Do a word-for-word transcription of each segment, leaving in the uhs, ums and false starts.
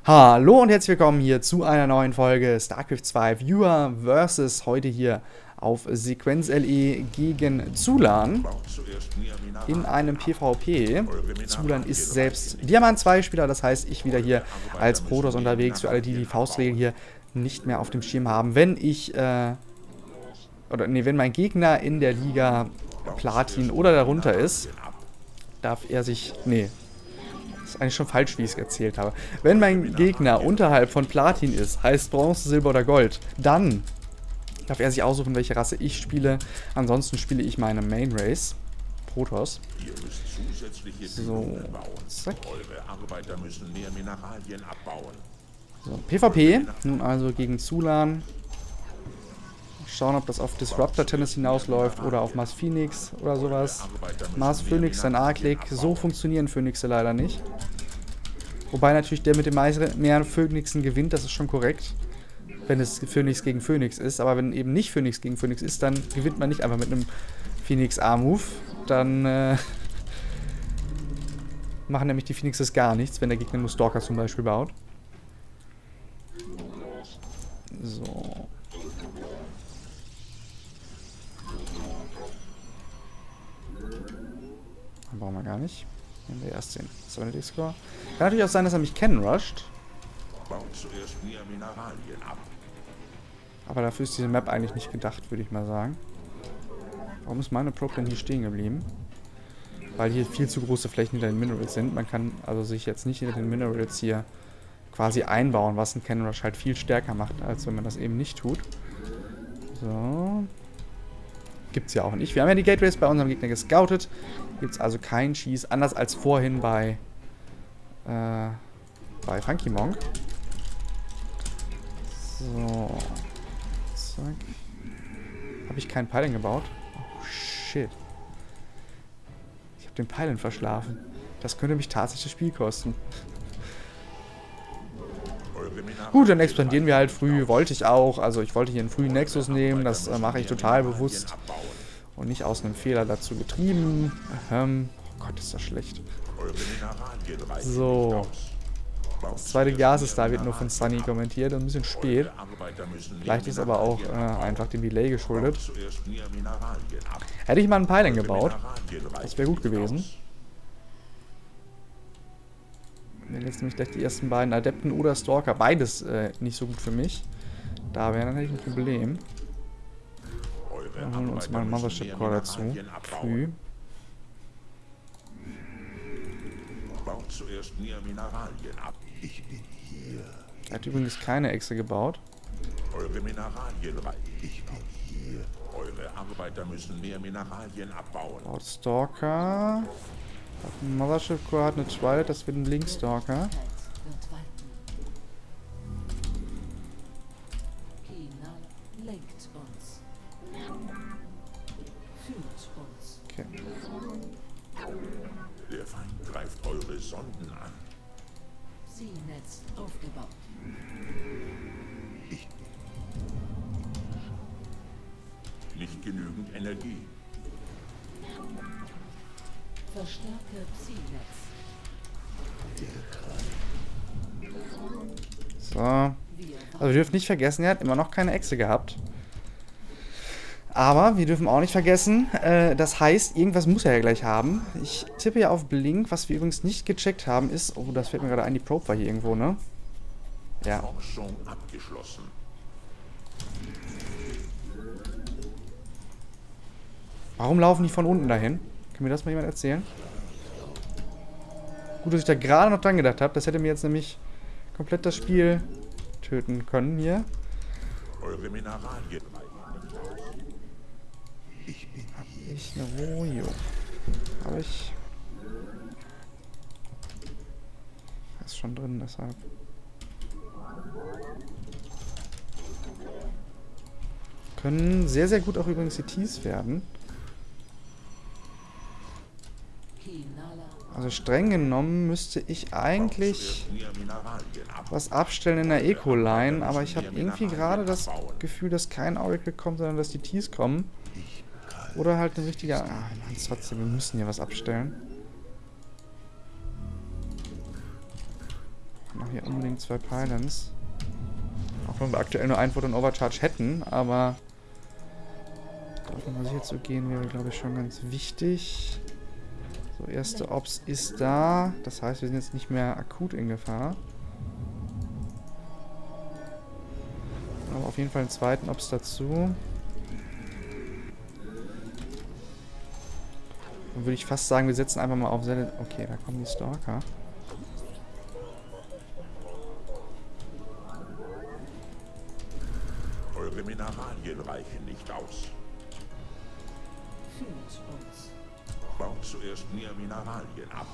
Hallo und herzlich willkommen hier zu einer neuen Folge StarCraft zwei Viewer versus heute hier auf Sequenz L E gegen Zulan in einem PvP. Zulan ist selbst Diamant zwei Spieler, das heißt ich wieder hier als Protoss unterwegs, für alle die die Faustregel hier nicht mehr auf dem Schirm haben. Wenn ich, äh, oder nee, wenn mein Gegner in der Liga Platin oder darunter ist, darf er sich, nee, ist eigentlich schon falsch, wie ich es erzählt habe. Wenn mein Gegner unterhalb von Platin ist, heißt Bronze, Silber oder Gold, dann darf er sich aussuchen, welche Rasse ich spiele. Ansonsten spiele ich meine Main Race, Protoss. So, zack. So, PvP, nun also gegen Zulan. Schauen, ob das auf Disruptor Tennis hinausläuft oder auf Mars Phoenix oder sowas. Mars Phoenix, sein A-Klick. So funktionieren Phoenixe leider nicht. Wobei natürlich der mit den mehr Phoenixen gewinnt, das ist schon korrekt. Wenn es Phoenix gegen Phoenix ist. Aber wenn eben nicht Phoenix gegen Phoenix ist, dann gewinnt man nicht einfach mit einem Phoenix A-Move. Dann äh, machen nämlich die Phoenixes gar nichts, wenn der Gegner nur Stalker zum Beispiel baut. So. Brauchen wir gar nicht. Nehmen wir erst den Serenity-Score. Kann natürlich auch sein, dass er mich kennen rusht. Aber dafür ist diese Map eigentlich nicht gedacht, würde ich mal sagen. Warum ist meine Probe denn hier stehen geblieben? Weil hier viel zu große Flächen hinter den Minerals sind. Man kann also sich jetzt nicht hinter den Minerals hier quasi einbauen, was ein Cannon Rush halt viel stärker macht, als wenn man das eben nicht tut. So. Gibt's ja auch nicht. Wir haben ja die Gateways bei unserem Gegner gescoutet. Gibt's also keinen Schieß, anders als vorhin bei äh, bei Funky Monk. So. Zack. Habe ich keinen Pylon gebaut? Oh, shit. Ich habe den Pylon verschlafen. Das könnte mich tatsächlich das Spiel kosten. Gut, dann expandieren wir halt früh. Wollte ich auch. Also ich wollte hier einen frühen Nexus nehmen. Das äh, mache ich total bewusst. Und nicht aus einem Fehler dazu getrieben. Ähm, oh Gott, ist das schlecht. So. Das zweite Gas ist da, wird nur von Sunny kommentiert. Ein bisschen spät. Vielleicht ist aber auch äh, einfach dem Delay geschuldet. Hätte ich mal einen Pylon gebaut. Das wäre gut gewesen. Jetzt nämlich gleich die ersten beiden Adepten oder Stalker. Beides äh, nicht so gut für mich. Da wäre natürlich ein Problem. Wir holen uns mal einen Mothership Core dazu. Früh. Er hat übrigens keine Echse gebaut. Eure Mineralien reich. Ich bin hier. Eure Arbeiter müssen mehr Mineralien abbauen. Baut Stalker. Ein Mothership Core hat eine Twilight, das wird ein Link Stalker. Okay. Der Feind greift eure Sonden an. Zielnetz aufgebaut. Ich nicht genügend Energie. Verstärke Zielnetz. So. Also wir dürfen nicht vergessen, er hat immer noch keine Echse gehabt. Aber wir dürfen auch nicht vergessen, äh, das heißt, irgendwas muss er ja gleich haben. Ich tippe ja auf Blink, was wir übrigens nicht gecheckt haben, ist... Oh, das fällt mir gerade ein, die Probe war hier irgendwo, ne? Ja. Forschung abgeschlossen. Warum laufen die von unten dahin? Kann mir das mal jemand erzählen? Gut, dass ich da gerade noch dran gedacht habe. Das hätte mir jetzt nämlich komplett das Spiel töten können hier. Eure Mineralien. Ich bin Hab ich eine Rojo? Habe ich... Ist schon drin, deshalb... Können sehr, sehr gut auch übrigens die Ts werden. Also streng genommen müsste ich eigentlich was abstellen in der Eco-Line, aber ich habe irgendwie gerade das Gefühl, dass kein Oracle kommt, sondern dass die Ts kommen. Oder halt ein richtiger... Ah, wir machen es trotzdem, wir müssen hier was abstellen. hier unbedingt zwei Pylons. Auch wenn wir aktuell nur ein Photon Overcharge hätten, aber davon mal sicher zu gehen wäre, glaube ich, schon ganz wichtig. So, erste Ops ist da. Das heißt, wir sind jetzt nicht mehr akut in Gefahr. Aber auf jeden Fall einen zweiten Ops dazu. Dann würde ich fast sagen, wir setzen einfach mal auf Selle. Okay, da kommen die Stalker. Eure Mineralien reichen nicht aus. Führt uns. Baut zuerst mehr Mineralien ab.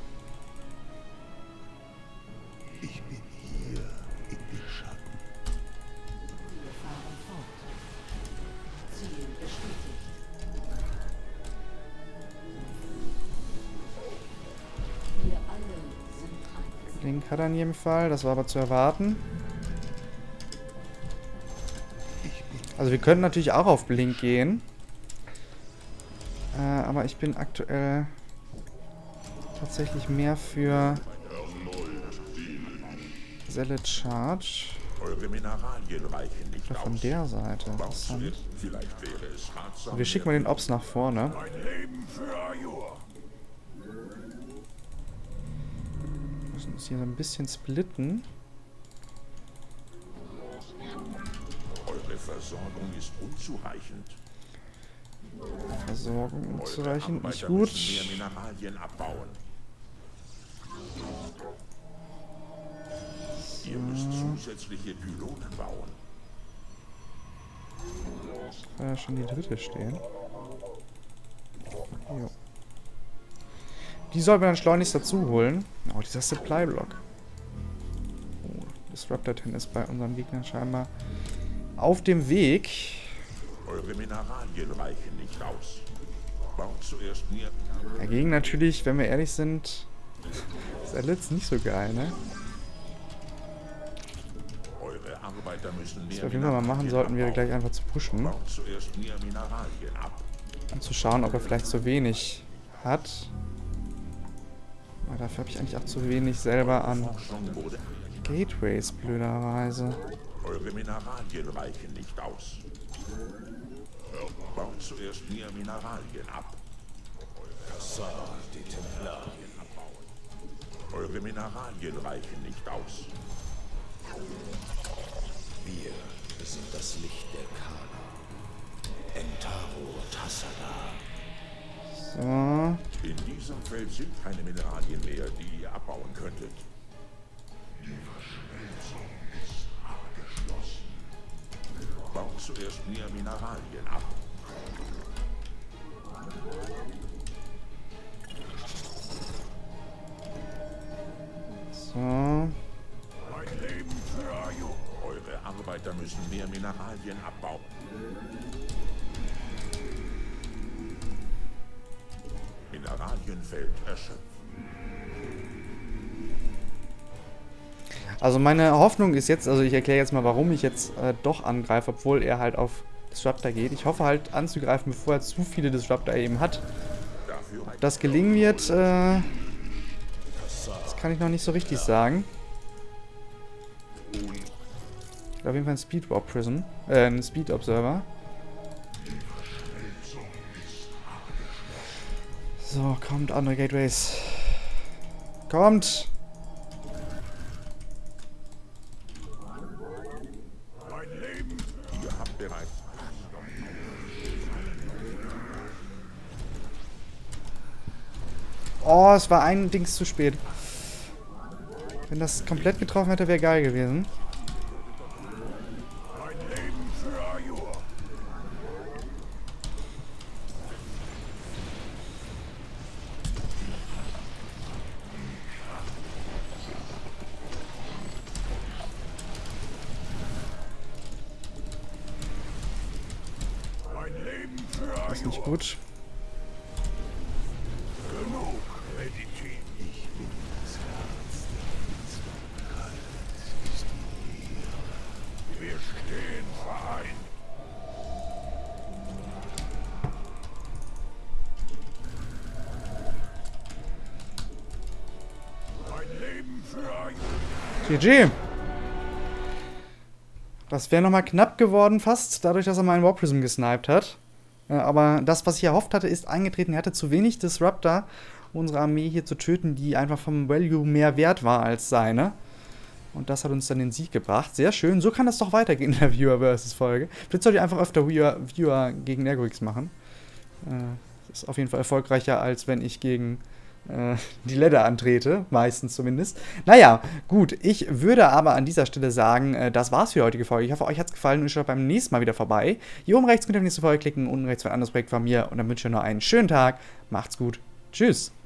Ich bin hier in den Schatten. Wir fahren fort. Ziel bestätigt. Wir alle sind eins. Blink hat er in jedem Fall. Das war aber zu erwarten. Also wir könnten natürlich auch auf Blink gehen. Äh, aber ich bin aktuell tatsächlich mehr für Selle Charge. Eure Mineralien reichen nicht Oder von aus. der Seite. Baut Interessant. zuerst. Vielleicht wäre es ratsam. Wir schicken mal den Ops nach vorne. Ein Leben für Ajur. Wir müssen uns hier so ein bisschen splitten. Eure Versorgung ist unzureichend. Versorgung Eure unzureichend, nicht Arbeiter gut. müssen mehr Mineralien abbauen. Ihr müsst zusätzliche Pylonen bauen. Soll ja schon die dritte stehen. Jo. Die sollten wir dann schleunigst dazu holen. Oh, dieser Supply-Block. Oh, Disruptor zehn ist bei unseren Gegnern scheinbar auf dem Weg. Eure Mineralien reichen nicht aus. Baut zuerst mehr. Dagegen natürlich, wenn wir ehrlich sind, ist er jetzt nicht so geil, ne? Eure Arbeiter müssen mehr Was wir auf jeden Fall mal machen sollten, wäre gleich einfach zu pushen. Baut zuerst mehr Mineralien ab. Und zu schauen, ob er vielleicht zu wenig hat. Aber dafür habe ich eigentlich auch zu wenig selber an Forschung wurde. Gateways, blöderweise. Eure Mineralien reichen nicht aus. Baut zuerst mehr Mineralien ab. Die Templarien abbauen. Eure Mineralien reichen nicht aus. Wir sind das Licht der Kana. Entaro Tassada. So. In diesem Feld sind keine Mineralien mehr, die ihr abbauen könntet. Baut zuerst mehr Mineralien ab. So. Ein Leben für Ajur. Eure Arbeiter müssen mehr Mineralien abbauen. Mineralienfeld erschöpft. Also meine Hoffnung ist jetzt, also ich erkläre jetzt mal, warum ich jetzt äh, doch angreife, obwohl er halt auf Disruptor geht. Ich hoffe halt anzugreifen, bevor er zu viele Disruptor eben hat. Dafür Ob das gelingen wird, äh, das kann ich noch nicht so richtig sagen. Ich will auf jeden Fall ein Speed Warp Prism, äh, ein Speed Observer. So, kommt, andere Gateways. Kommt! mein Leben. Ihr habt bereits. Oh, es war ein Dings zu spät. Wenn das komplett getroffen hätte, wäre geil gewesen. Ein Leben für Ajur. Ein Leben für Das ist nicht gut. Genug, Medizin. Ich bin das Herz der Kalt ist die Leere. Wir stehen vereint. Ein Leben für Ajur. G G. Das wäre nochmal knapp geworden fast, dadurch, dass er meinen Warp Prism gesniped hat. Ja, aber das, was ich erhofft hatte, ist eingetreten. Er hatte zu wenig Disruptor, unsere Armee hier zu töten, die einfach vom Value mehr wert war als seine. Und das hat uns dann den Sieg gebracht. Sehr schön. So kann das doch weitergehen in der Viewer versus Folge. Vielleicht sollte ich einfach öfter Viewer, Viewer gegen Nergorix machen. Äh, das ist auf jeden Fall erfolgreicher, als wenn ich gegen äh, die Ladder antrete. Meistens zumindest. Naja, gut. Ich würde aber an dieser Stelle sagen, äh, das war's für die heutige Folge. Ich hoffe, euch hat's gefallen und schaut beim nächsten Mal wieder vorbei. Hier oben rechts könnt ihr auf die nächste Folge klicken, unten rechts für ein anderes Projekt von mir. Und dann wünsche ich euch noch einen schönen Tag. Macht's gut. Tschüss.